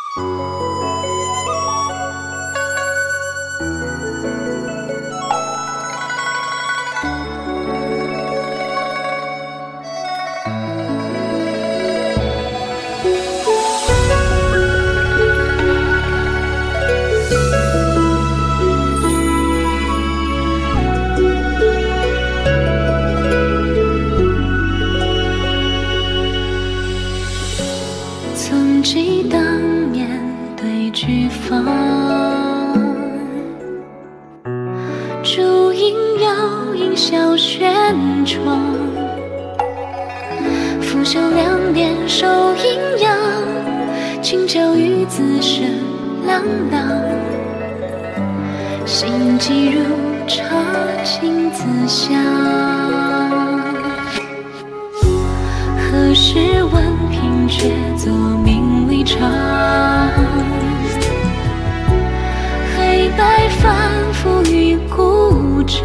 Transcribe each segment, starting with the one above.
曾记当年对句放，烛影摇映小轩窗，拂袖两点手阴阳，轻巧与子声朗朗，心悸如茶亲自香。何时闻凭却作名利场，黑白反复于故障，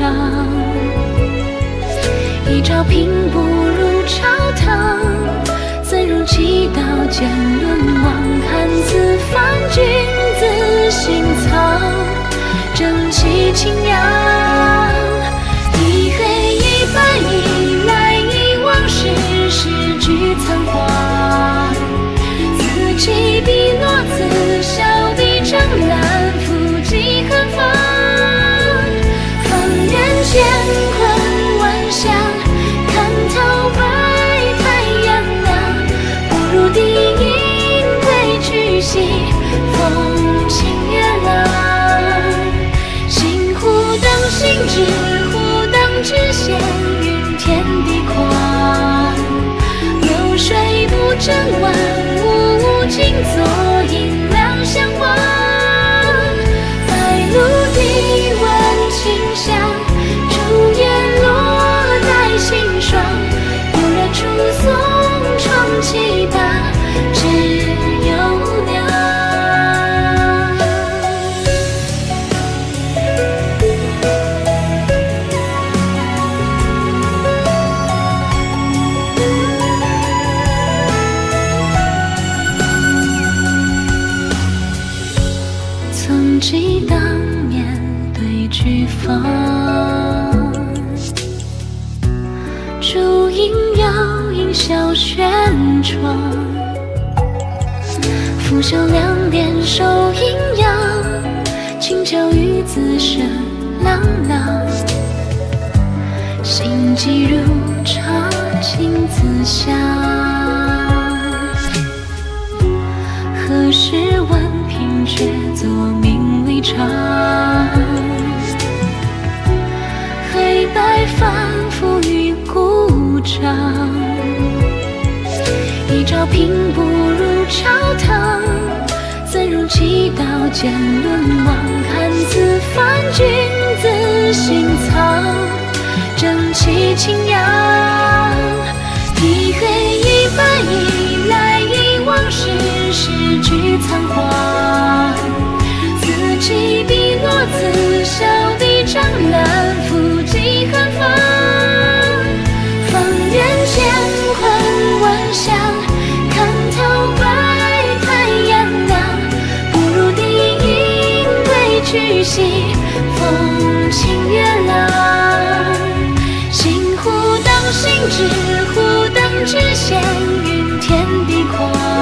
一朝平步入朝堂，怎容其道间沦亡？看此番君子心藏，正气清扬，一黑一白一来一往，世事俱仓皇。此起彼落，此消彼长，难复几何方？放眼乾坤万象，看透白太阳亮，不如低吟归去兮，风清月朗。心忽当心知，忽当知险，云天地宽。流水不争万物静坐，阴凉相望。白露滴闻清香，竹叶落带心霜。悠然出送窗起大，只有凉。曾记当年对句放，烛影摇映小轩窗，拂袖两点手阴阳，轻巧与子声朗朗，心悸如茶亲自香。何时闻凭却作名利场，黑白反复于故障，一朝平步入朝堂，怎容其道间沦亡？看此番君子心藏，正气清扬，一黑一白一来一往，世事俱仓皇。此起彼落，此消彼长，难复几何方？放眼乾坤万象，看透白太阳亮，不如低吟归去兮，风清月朗。心忽当心知，忽当知险，云天地宽。